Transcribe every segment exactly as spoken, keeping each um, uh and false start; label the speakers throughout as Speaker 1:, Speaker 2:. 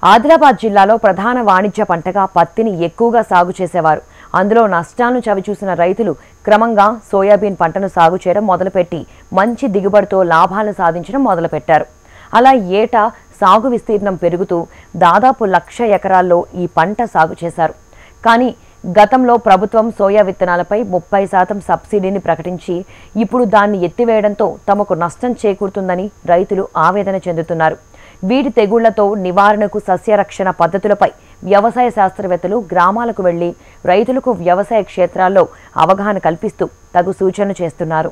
Speaker 1: ఆదిలాబాద్ జిల్లాలో ప్రధాన వాణిజ్య పంటగా పత్తిని ఎక్కువగా సాగు చేసేవారు. అందులో నష్టాలను చవిచూసిన రైతులు క్రమంగా సోయాబీన్ పంటను సాగు చేయడం మొదలుపెట్టి మంచి దిగుబడితో లాభాలను సాధించడం మొదలుపెట్టారు. అలా ఏటా సాగు విస్తీర్ణం పెరుగుతూ దాదాపు లక్ష ఎకరాల్లో ఈ పంట సాగు చేశారు. కానీ గతంలో ప్రభుత్వం సోయా విత్తనాలపై ముప్పై శాతం సబ్సిడీని ప్రకటించి ఇప్పుడు దాన్ని ఎత్తివేయడంతో తమకు నష్టం చేకూరుతుందని రైతులు ఆవేదన చెందుతున్నారు. వీటి తెగుళ్లతో నివారణకు సస్యరక్షణ పద్ధతులపై వ్యవసాయ శాస్త్రవేత్తలు గ్రామాలకు వెళ్లి రైతులకు వ్యవసాయ క్షేత్రాల్లో అవగాహన కల్పిస్తూ తగు సూచనలు చేస్తున్నారు.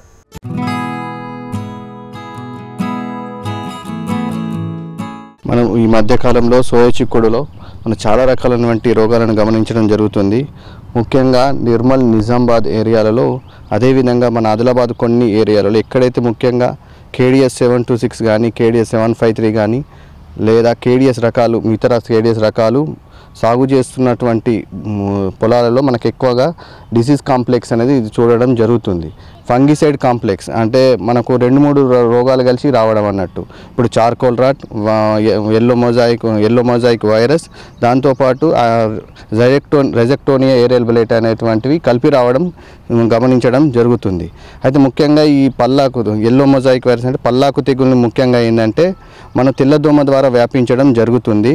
Speaker 2: మనం ఈ మధ్య కాలంలో సోయా చిక్కుడులో మనం చాలా రకాలైనటువంటి రోగాలను గమనించడం జరుగుతుంది. ముఖ్యంగా నిర్మల్, నిజామాబాద్ ఏరియాలలో, అదేవిధంగా మన ఆదిలాబాద్ కొన్ని ఏరియాలలో ఎక్కడైతే ముఖ్యంగా కేడిఎస్ సెవెన్ టూ సిక్స్ కానీ కేడిఎస్ సెవెన్ ఫైవ్ త్రీ కానీ లేదా కేడిఎస్ రకాలు ఇతర కేడిఎస్ రకాలు సాగు చేస్తున్నటువంటి పొలాలలో మనకు ఎక్కువగా డిసీజ్ కాంప్లెక్స్ అనేది ఇది చూడడం జరుగుతుంది. ఫంగిసైడ్ కాంప్లెక్స్ అంటే మనకు రెండు మూడు రోగాలు కలిసి రావడం అన్నట్టు. ఇప్పుడు charcoal rot, yellow mosaic yellow mosaic virus, దాంతోపాటు రెజెక్టో రెజెక్టోనియా ఏరియల్ బ్లైట్ అనేటువంటివి కలిపి రావడం గమనించడం జరుగుతుంది. అయితే ముఖ్యంగా ఈ పల్లాకు ఎల్లో మొజాయిక్ వైరస్ అంటే పల్లాకు తెగుల్ని ముఖ్యంగా ఏంటంటే మన తెల్లదోమ ద్వారా వ్యాపించడం జరుగుతుంది.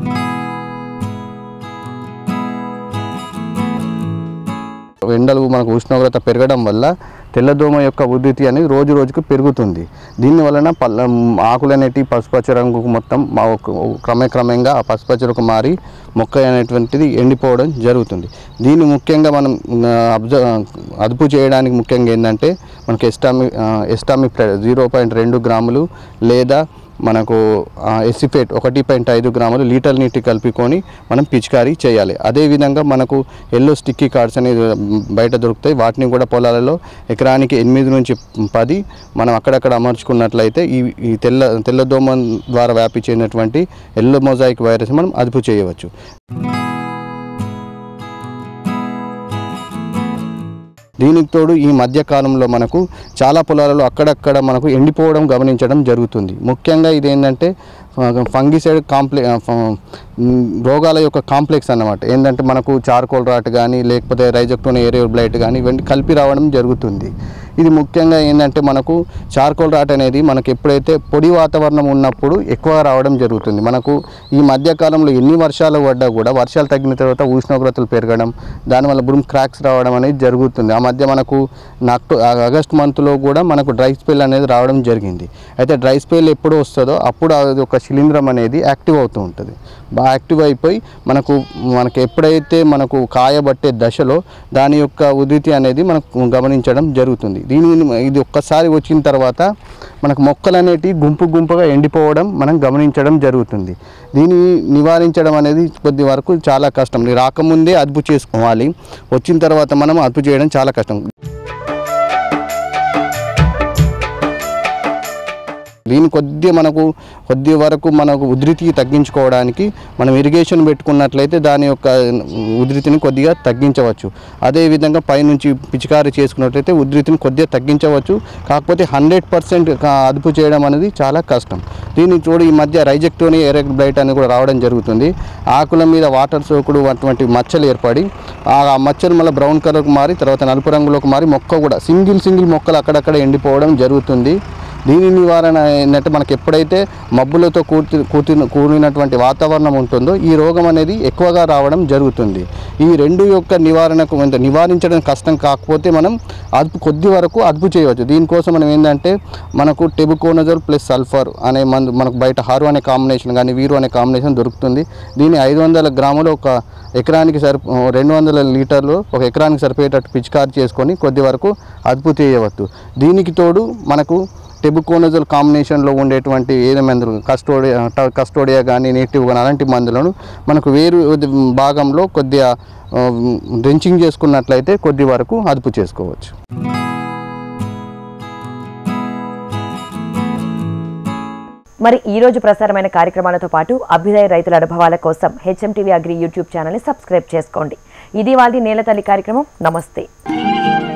Speaker 2: ఎండలు మనకు ఉష్ణోగ్రత పెరగడం వల్ల తెల్లదోమ యొక్క ఉధృతి అనేది రోజు రోజుకు పెరుగుతుంది. దీని వలన పల్ల ఆకులు అనేటివి పసుపచ్చ రంగుకు మొత్తం క్రమక్రమంగా ఆ పసుపచ్చకు మారి మొక్క అనేటువంటిది ఎండిపోవడం జరుగుతుంది. దీన్ని ముఖ్యంగా మనం అబ్జర్వ్ అదుపు చేయడానికి ముఖ్యంగా ఏంటంటే మనకి ఎస్టామి ఎస్టామి జీరో పాయింట్ రెండు గ్రాములు లేదా మనకు ఎసిఫేట్ ఒకటి పాయింట్ ఐదు గ్రాములు లీటర్ నీటి కలుపుకొని మనం పిచికారీ చేయాలి. అదేవిధంగా మనకు ఎల్లో స్టిక్కీ కార్డ్స్ అనేది బయట దొరుకుతాయి. వాటిని కూడా పొలాలలో ఎకరానికి ఎనిమిది నుంచి పది మనం అక్కడక్కడ అమర్చుకున్నట్లయితే ఈ ఈ తెల్ల తెల్లదోమ ద్వారా వ్యాపి చెందినటువంటి ఎల్లో మొజాయిక్ వైరస్ మనం అదుపు చేయవచ్చు. దీనికి తోడు ఈ మధ్య కాలంలో మనకు చాలా పొలాలలో అక్కడక్కడ మనకు ఎండిపోవడం గమనించడం జరుగుతుంది. ముఖ్యంగా ఇది ఏంటంటే ఫంగిసైడ్ కాంప్లె రోగాల యొక్క కాంప్లెక్స్ అన్నమాట. ఏంటంటే మనకు చార్కోల్ రాట్ కానీ లేకపోతే రైజెక్టోనియా ఏరియల్ బ్లైట్ కానీ ఇవన్నీ కలిపి రావడం జరుగుతుంది. ఇది ముఖ్యంగా ఏంటంటే మనకు చార్కోల్ రాట్ అనేది మనకు ఎప్పుడైతే పొడి వాతావరణం ఉన్నప్పుడు ఎక్కువ రావడం జరుగుతుంది. మనకు ఈ మధ్యకాలంలో ఎన్ని వర్షాలు పడ్డా కూడా వర్షాలు తగ్గిన తర్వాత ఉష్ణోగ్రతలు పెరగడం, దానివల్ల బ్రూమ్ క్రాక్స్ రావడం అనేది జరుగుతుంది. ఆ మధ్య మనకు అక్టో ఆగస్ట్ మంత్లో కూడా మనకు డ్రై స్పెల్ అనేది రావడం జరిగింది. అయితే డ్రై స్పెల్ ఎప్పుడు వస్తుందో అప్పుడు అది ఒక శిలీంధ్రం అనేది యాక్టివ్ అవుతూ ఉంటుంది. బాగా యాక్టివ్ అయిపోయి మనకు మనకు ఎప్పుడైతే మనకు కాయబట్టే దశలో దాని యొక్క ఉధృతి అనేది మనకు గమనించడం జరుగుతుంది. దీని ఇది ఒక్కసారి వచ్చిన తర్వాత మనకు మొక్కలు అనేటివి గుంపు గుంపుగా ఎండిపోవడం మనం గమనించడం జరుగుతుంది. దీన్ని నివారించడం అనేది కొద్ది వరకు చాలా కష్టం. రాకముందే అదుపు చేసుకోవాలి, వచ్చిన తర్వాత మనం అదుపు చేయడం చాలా కష్టం. దీని కొద్ది మనకు కొద్ది వరకు మనకు ఉధృతి తగ్గించుకోవడానికి మనం ఇరిగేషన్ పెట్టుకున్నట్లయితే దాని యొక్క ఉధృతిని కొద్దిగా తగ్గించవచ్చు. అదేవిధంగా పైనుంచి పిచికారీ చేసుకున్నట్లయితే ఉధృతిని కొద్దిగా తగ్గించవచ్చు. కాకపోతే హండ్రెడ్ పర్సెంట్ అదుపు చేయడం అనేది చాలా కష్టం. దీన్ని చూడు ఈ మధ్య రైజెక్టోనియా ఏరియల్ బ్లైట్ అనేది కూడా రావడం జరుగుతుంది. ఆకుల మీద వాటర్ సోకుడు అటువంటి మచ్చలు ఏర్పడి ఆ మచ్చలు మళ్ళీ బ్రౌన్ కలర్కు మారి తర్వాత నలుపు రంగులోకి మారి మొక్క కూడా సింగిల్ సింగిల్ మొక్కలు అక్కడక్కడ ఎండిపోవడం జరుగుతుంది. దీని నివారణ ఏంటంటే మనకు ఎప్పుడైతే మబ్బులతో కూర్చి కూర్చి కూడినటువంటి వాతావరణం ఉంటుందో ఈ రోగం అనేది ఎక్కువగా రావడం జరుగుతుంది. ఈ రెండు యొక్క నివారణకు ఎంత నివారించడం కష్టం, కాకపోతే మనం అదుపు కొద్ది వరకు అదుపు చేయవచ్చు. దీనికోసం మనం ఏంటంటే మనకు టెబుకోనజోల్ ప్లస్ సల్ఫర్ అనే మందు మనకు బయట హారు అనే కాంబినేషన్ కానీ వీరు అనే కాంబినేషన్ దొరుకుతుంది. దీన్ని ఐదు వందల గ్రాములు ఒక ఎకరానికి సరి రెండు వందల లీటర్లు ఒక ఎకరానికి సరిపోయేటట్టు పిచికారీ చేసుకొని కొద్ది వరకు అదుపు చేయవచ్చు. దీనికి తోడు మనకు టెబుకోనజోల్ కాంబినేషన్లో ఉండేటువంటి ఏదో మందులు కస్టోడియా కస్టోడియా కానీ నేటివ్ కానీ అలాంటి మందులను మనకు వేరు భాగంలో కొద్దిగా డ్రెంచింగ్ చేసుకున్నట్లయితే కొద్ది వరకు అదుపు చేసుకోవచ్చు.
Speaker 1: మరి ఈ రోజు ప్రసారమైన కార్యక్రమాలతో పాటు అభ్యుదయ రైతుల అనుభవాల కోసం హెచ్ఎం టీవీ అగ్రి యూట్యూబ్ ఛానల్ని సబ్స్క్రైబ్ చేసుకోండి. ఇది వాళ్ళ నేల తల్లి కార్యక్రమం. నమస్తే.